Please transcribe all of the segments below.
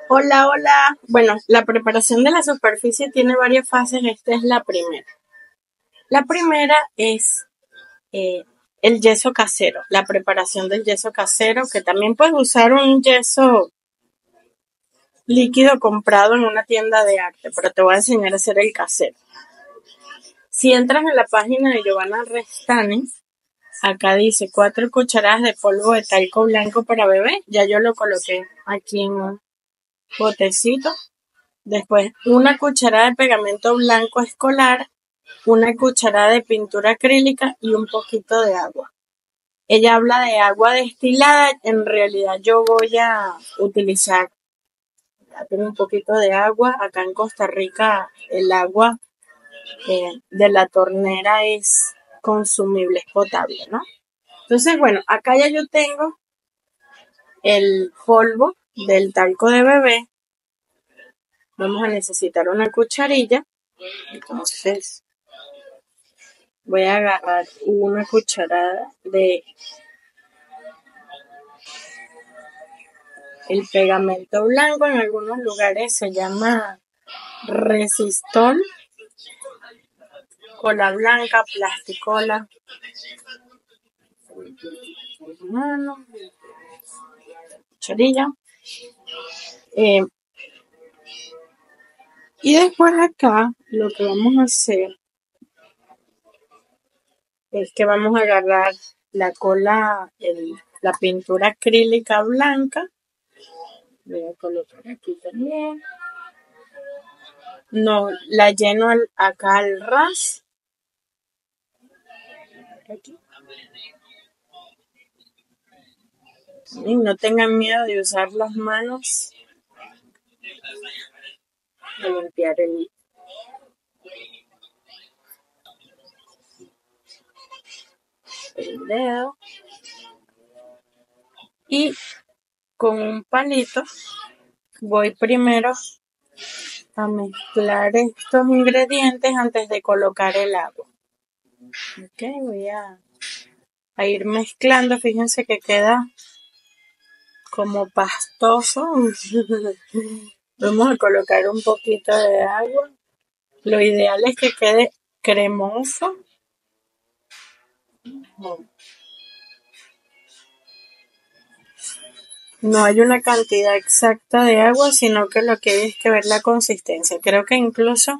Hola, hola. Bueno, la preparación de la superficie tiene varias fases. Esta es la primera. La primera es eh, el yeso casero, la preparación del yeso casero, que también puedes usar un yeso líquido comprado en una tienda de arte, pero te voy a enseñar a hacer el casero. Si entras en la página de Giovanna Restani, acá dice 4 cucharadas de polvo de talco blanco para bebé. Ya yo lo coloqué aquí en un botecito. Después, una cucharada de pegamento blanco escolar, una cucharada de pintura acrílica y un poquito de agua. Ella habla de agua destilada, en realidad yo voy a utilizar un poquito de agua. Acá en Costa Rica el agua de la tornera es consumible, es potable, ¿no? Entonces, bueno, acá ya yo tengo el polvo del talco de bebé. Vamos a necesitar una cucharilla. Entonces, voy a agarrar una cucharada de el pegamento blanco. En algunos lugares se llama resistol, cola blanca, plasticola. Cucharilla. Y después acá lo que vamos a hacer es que vamos a agarrar la cola, la pintura acrílica blanca. Voy a colocar aquí también. No, la lleno acá al ras. Aquí. Y no tengan miedo de usar las manos, de limpiar el dedo. Y con un palito voy primero a mezclar estos ingredientes antes de colocar el agua. Ok, voy a ir mezclando. Fíjense que queda como pastoso. Vamos a colocar un poquito de agua. Lo ideal es que quede cremoso. No hay una cantidad exacta de agua, sino que lo que hay es que ver la consistencia. Creo que incluso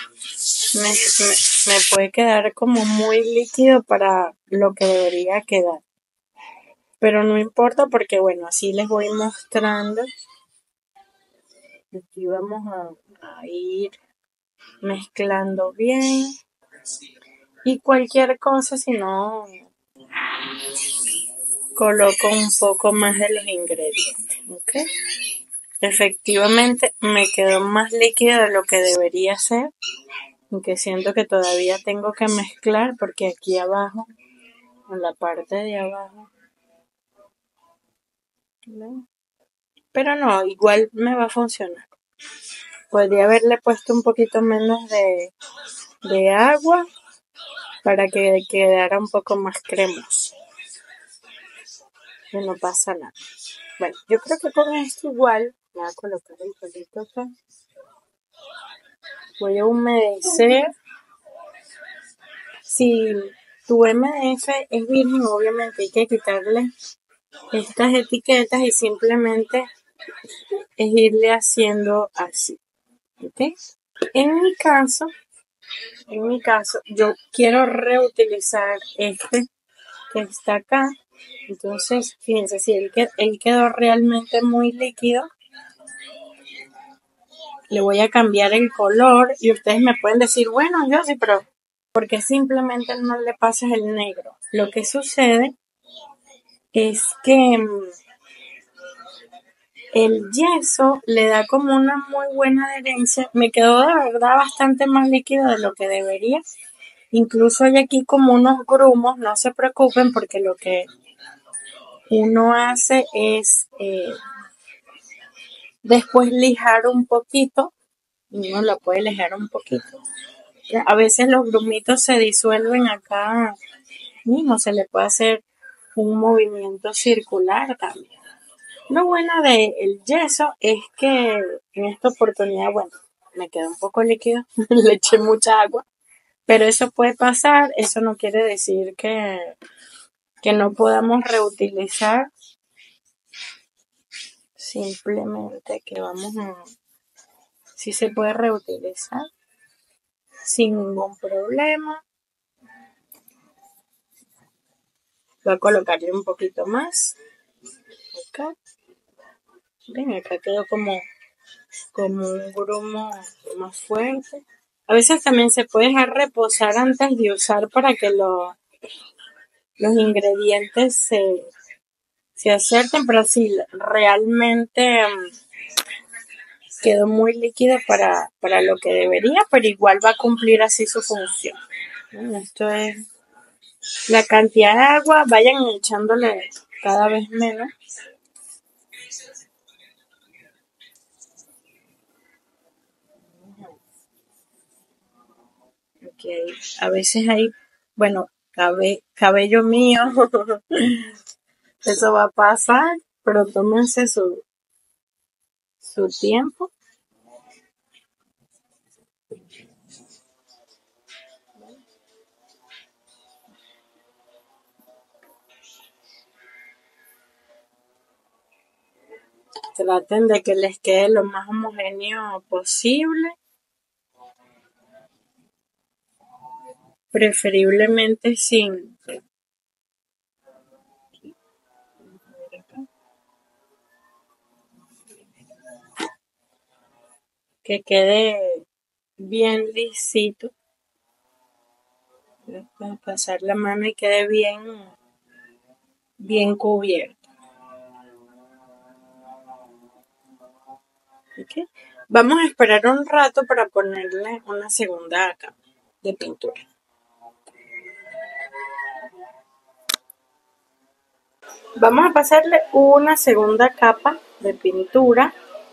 me puede quedar como muy líquido para lo que debería quedar. Pero no importa porque, bueno, así les voy mostrando. Aquí vamos a ir mezclando bien. Y cualquier cosa, si no, coloco un poco más de los ingredientes. ¿Ok? Efectivamente, me quedó más líquido de lo que debería ser. Aunque siento que todavía tengo que mezclar porque aquí abajo, en la parte de abajo, ¿no? Pero no, igual me va a funcionar. Podría haberle puesto un poquito menos de agua para que quedara un poco más cremoso. Y no pasa nada. Bueno, yo creo que con esto igual voy a colocar el palito acá. Voy a humedecer. Si tu MDF es virgen, obviamente hay que quitarle estas etiquetas y simplemente es irle haciendo así. ¿Ok? En mi caso, yo quiero reutilizar este que está acá. Entonces, fíjense, si él quedó realmente muy líquido, le voy a cambiar el color y ustedes me pueden decir, bueno, yo sí, pero ¿por qué simplemente no le pasas el negro? Lo que sucede es que el yeso le da como una muy buena adherencia. Me quedó de verdad bastante más líquido de lo que debería. Incluso hay aquí como unos grumos, no se preocupen porque lo que uno hace es después lijar un poquito. Uno lo puede lijar un poquito. A veces los grumitos se disuelven acá mismo, se le puede hacer un movimiento circular también. Lo bueno del yeso es que en esta oportunidad, bueno, me quedó un poco líquido, le eché mucha agua, pero eso puede pasar, eso no quiere decir que no podamos reutilizar, simplemente que si se puede reutilizar sin ningún problema. Voy a colocarle un poquito más acá. Ven, acá quedó como un grumo más fuerte. A veces también se puede dejar reposar antes de usar para que los ingredientes se acerten, pero si realmente quedó muy líquido para lo que debería, pero igual va a cumplir así su función. Esto es la cantidad de agua, vayan echándole cada vez menos. Okay. A veces hay, bueno, cabello mío, eso va a pasar, pero tómense su tiempo. Traten de que les quede lo más homogéneo posible, preferiblemente sin que quede bien lisito. Para pasar la mano y quede bien cubierto. ¿Okay? Vamos a esperar un rato para ponerle una segunda capa de pintura. Vamos a pasarle una segunda capa de pintura,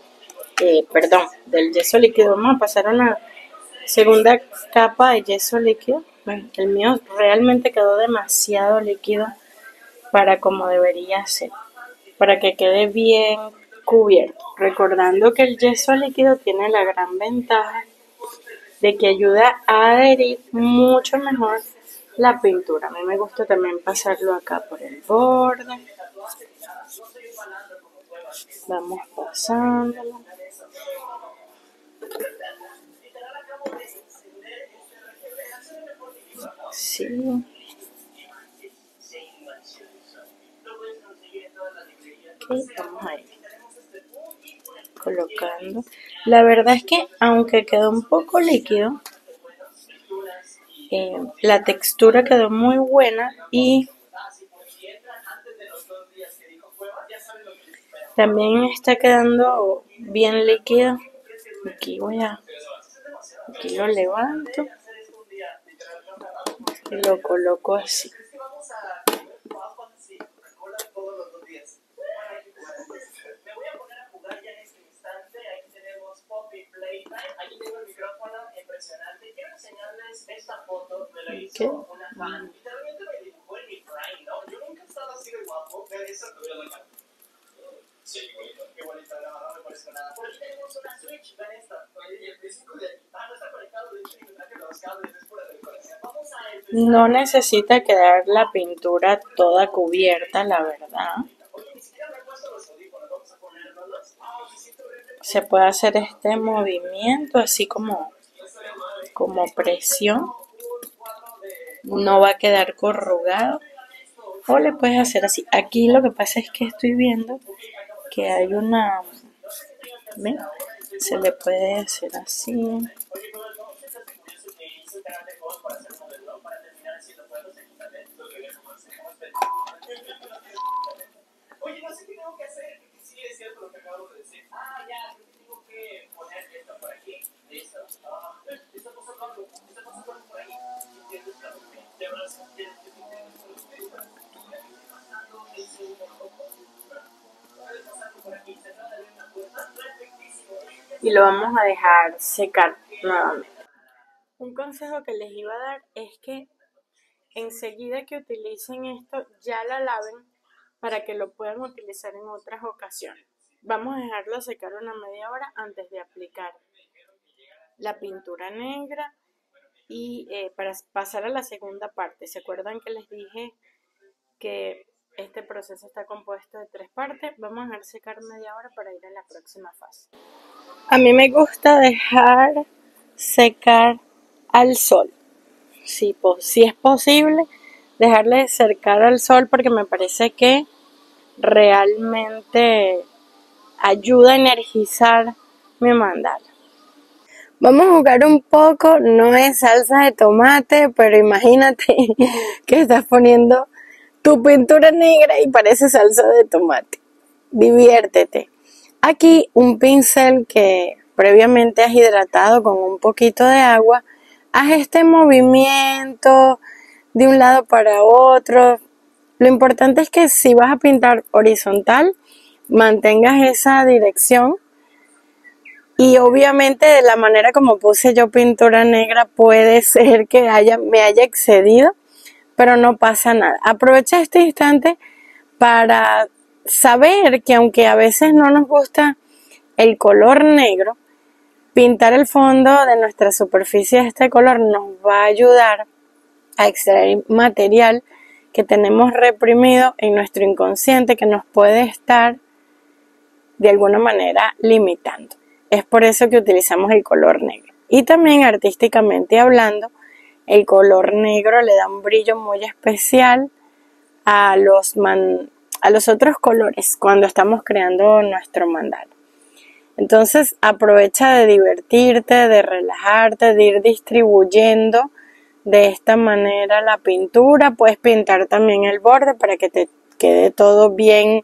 del yeso líquido. Vamos a pasar una segunda capa de yeso líquido. Bueno, el mío realmente quedó demasiado líquido para como debería ser, para que quede bien cubierto. Recordando que el yeso líquido tiene la gran ventaja de que ayuda a adherir mucho mejor la pintura. A mí me gusta también pasarlo acá por el borde. Vamos pasándolo. Sí. Okay, vamos a ir colocando. La verdad es que aunque quedó un poco líquido, la textura quedó muy buena y también está quedando bien líquido. Aquí lo levanto y lo coloco así. Okay. No necesita quedar la pintura toda cubierta, la verdad. Se puede hacer este movimiento así como presión. No va a quedar corrugado. O le puedes hacer así. Aquí lo que pasa es que estoy viendo que hay una... ¿Ven? Se le puede hacer así. Y lo vamos a dejar secar nuevamente. Un consejo que les iba a dar es que enseguida que utilicen esto ya la laven para que lo puedan utilizar en otras ocasiones. Vamos a dejarlo secar una media hora antes de aplicar la pintura negra y para pasar a la segunda parte. ¿Se acuerdan que les dije que este proceso está compuesto de 3 partes? Vamos a dejar secar media hora para ir a la próxima fase. A mí me gusta dejar secar al sol. Si es posible, dejarle secar al sol porque me parece que realmente ayuda a energizar mi mandala. Vamos a jugar un poco, no es salsa de tomate, pero imagínate que estás poniendo tu pintura negra y parece salsa de tomate. Diviértete. Aquí un pincel que previamente has hidratado con un poquito de agua, haz este movimiento de un lado para otro. Lo importante es que si vas a pintar horizontal, mantengas esa dirección. Y obviamente de la manera como puse yo pintura negra puede ser que me haya excedido, pero no pasa nada. Aprovecha este instante para saber que aunque a veces no nos gusta el color negro, pintar el fondo de nuestra superficie de este color nos va a ayudar a extraer material que tenemos reprimido en nuestro inconsciente que nos puede estar de alguna manera limitando. Es por eso que utilizamos el color negro. Y también artísticamente hablando, el color negro le da un brillo muy especial a los otros colores cuando estamos creando nuestro mandala. Entonces aprovecha de divertirte, de relajarte, de ir distribuyendo de esta manera la pintura. Puedes pintar también el borde para que te quede todo bien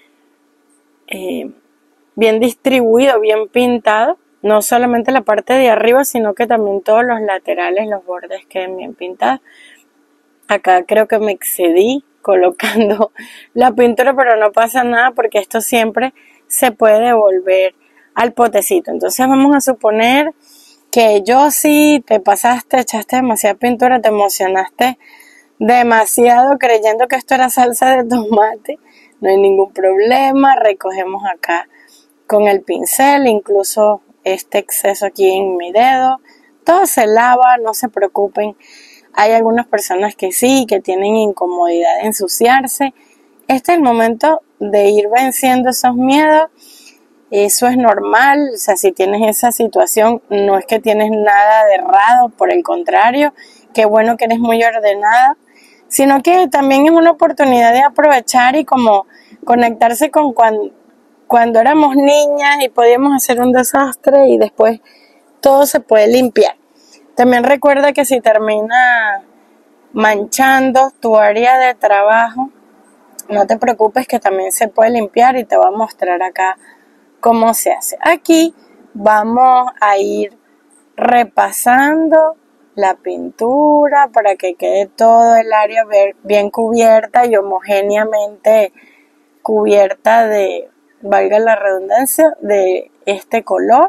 distribuido, bien pintado. No solamente la parte de arriba, sino que también todos los laterales, los bordes queden bien pintados. Acá creo que me excedí colocando la pintura, pero no pasa nada porque esto siempre se puede devolver al potecito. Entonces vamos a suponer que yo sí te pasaste, echaste demasiada pintura, te emocionaste demasiado creyendo que esto era salsa de tomate. No hay ningún problema, recogemos acá con el pincel, incluso este exceso aquí en mi dedo, todo se lava, no se preocupen. Hay algunas personas que sí, que tienen incomodidad de ensuciarse. Este es el momento de ir venciendo esos miedos. Eso es normal, o sea, si tienes esa situación, no es que tienes nada de errado, por el contrario, qué bueno que eres muy ordenada, sino que también es una oportunidad de aprovechar y como conectarse con cuando éramos niñas y podíamos hacer un desastre y después todo se puede limpiar. También recuerda que si termina manchando tu área de trabajo, no te preocupes que también se puede limpiar y te voy a mostrar acá cómo se hace. Aquí vamos a ir repasando la pintura para que quede todo el área bien cubierta y homogéneamente cubierta de, valga la redundancia, de este color.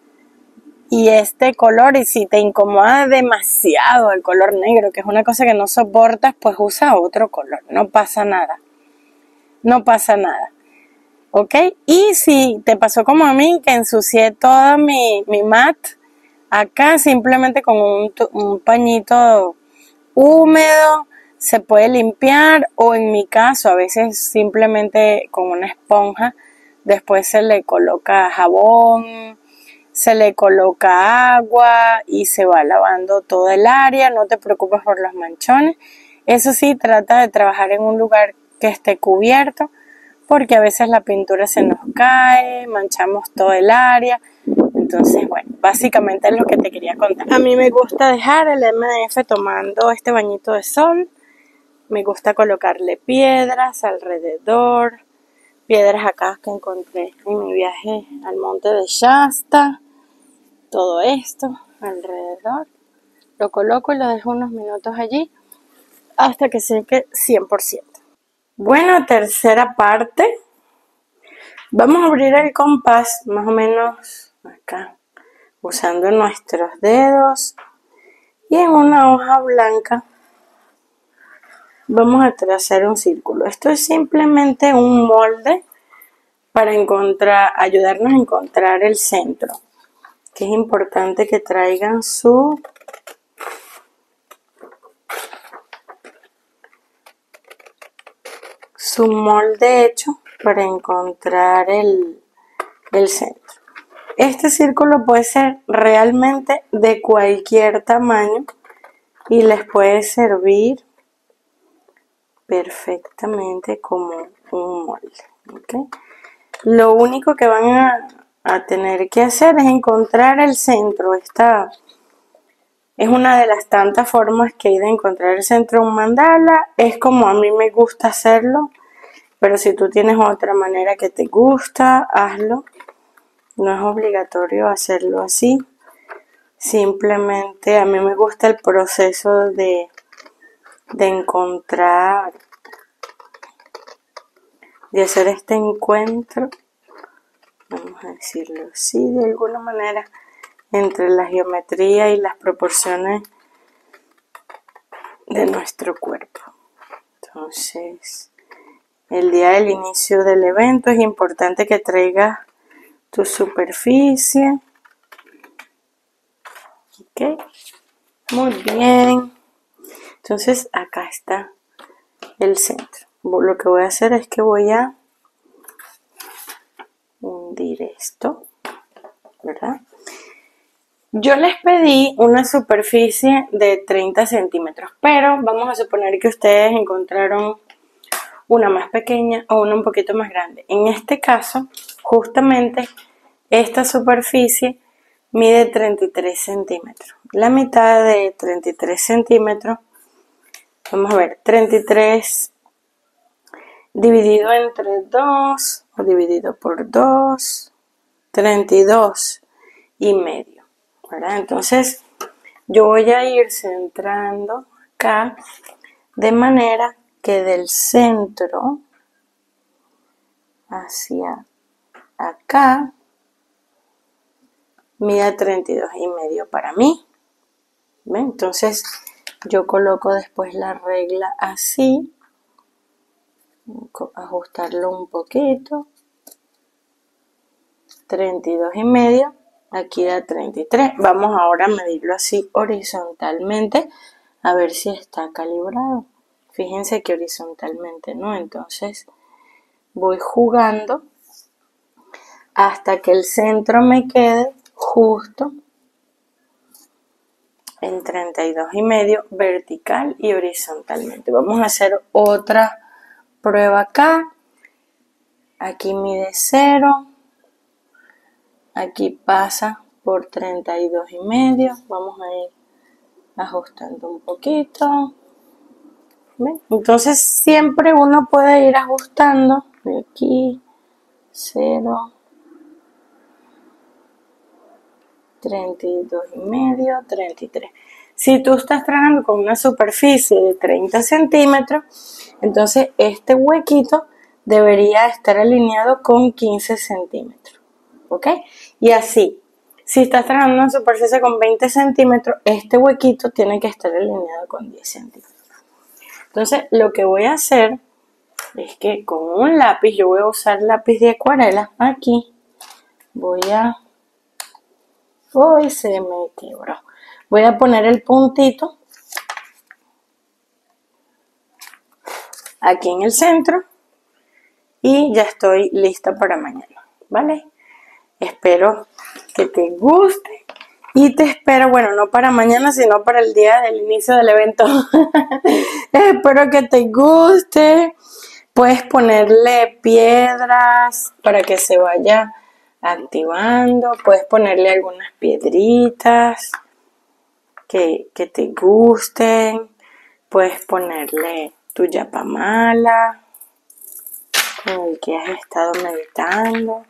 Y este color, y si te incomoda demasiado el color negro, que es una cosa que no soportas, pues usa otro color, no pasa nada. No pasa nada. ¿Ok? Y si te pasó como a mí, que ensucié toda mi mat, acá simplemente con un pañito húmedo se puede limpiar, o en mi caso a veces simplemente con una esponja, después se le coloca jabón, se le coloca agua y se va lavando todo el área. No te preocupes por los manchones. Eso sí, trata de trabajar en un lugar que esté cubierto, porque a veces la pintura se nos cae, manchamos todo el área. Entonces, bueno, básicamente es lo que te quería contar. A mí me gusta dejar el MDF tomando este bañito de sol. Me gusta colocarle piedras alrededor, piedras acá que encontré en mi viaje al monte de Shasta. Todo esto alrededor. Lo coloco y lo dejo unos minutos allí hasta que seque 100%. Bueno, tercera parte. Vamos a abrir el compás más o menos acá, usando nuestros dedos, y en una hoja blanca vamos a trazar un círculo. Esto es simplemente un molde para ayudarnos a encontrar el centro, que es importante que traigan su molde hecho para encontrar el centro. Este círculo puede ser realmente de cualquier tamaño y les puede servir perfectamente como un molde, ¿okay? Lo único que van a tener que hacer es encontrar el centro. Esta es una de las tantas formas que hay de encontrar el centro de un mandala. Es como a mí me gusta hacerlo, pero si tú tienes otra manera que te gusta, hazlo. No es obligatorio hacerlo así. Simplemente a mí me gusta el proceso de encontrar, de hacer este encuentro, vamos a decirlo así de alguna manera, entre la geometría y las proporciones de nuestro cuerpo. Entonces, el día del inicio del evento es importante que traigas tu superficie. Ok, muy bien. Entonces acá está el centro. Lo que voy a hacer es que voy a hundir esto, ¿verdad? Yo les pedí una superficie de 30 centímetros, pero vamos a suponer que ustedes encontraron una más pequeña o una un poquito más grande. En este caso, justamente esta superficie mide 33 centímetros. La mitad de 33 centímetros, vamos a ver, 33 dividido entre 2 o dividido por 2, 32 y medio, ¿verdad? Entonces yo voy a ir centrando acá de manera que del centro hacia acá mida 32 y medio para mí. ¿Ven? Entonces yo coloco después la regla así, ajustarlo un poquito, 32 y medio, aquí da 33. Vamos ahora a medirlo así horizontalmente a ver si está calibrado. Fíjense que horizontalmente no, entonces voy jugando hasta que el centro me quede justo en 32 y medio vertical y horizontalmente. Vamos a hacer otra prueba acá. Aquí mide 0. Aquí pasa por 32 y medio. Vamos a ir ajustando un poquito. ¿Ven? Entonces siempre uno puede ir ajustando. De aquí 0. 32 y medio, 33. Si tú estás trabajando con una superficie de 30 centímetros, entonces este huequito debería estar alineado con 15 centímetros. ¿Ok? Y así, si estás trabajando una superficie con 20 centímetros, este huequito tiene que estar alineado con 10 centímetros. Entonces, lo que voy a hacer es que con un lápiz, yo voy a usar lápiz de acuarela. Aquí voy a... Uy, se me quebró. Voy a poner el puntito aquí en el centro y ya estoy lista para mañana, ¿vale? Espero que te guste y te espero, bueno, no para mañana, sino para el día del inicio del evento. Espero que te guste. Puedes ponerle piedras para que se vaya activando. Puedes ponerle algunas piedritas que te gusten. Puedes ponerle tu yapamala con el que has estado meditando.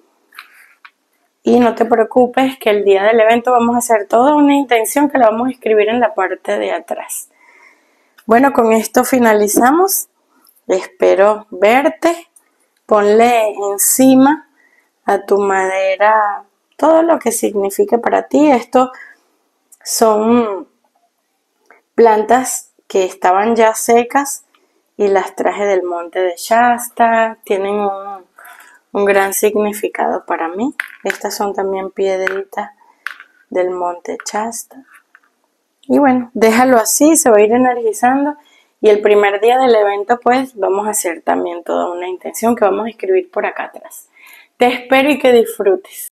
Y no te preocupes que el día del evento vamos a hacer toda una intención que la vamos a escribir en la parte de atrás. Bueno, con esto finalizamos. Espero verte. Ponle encima a tu madera todo lo que signifique para ti. Esto son plantas que estaban ya secas y las traje del monte de Shasta. Tienen un gran significado para mí. Estas son también piedritas del monte Shasta. Y bueno, déjalo así, se va a ir energizando. Y el primer día del evento pues vamos a hacer también toda una intención que vamos a escribir por acá atrás. Te espero y que disfrutes.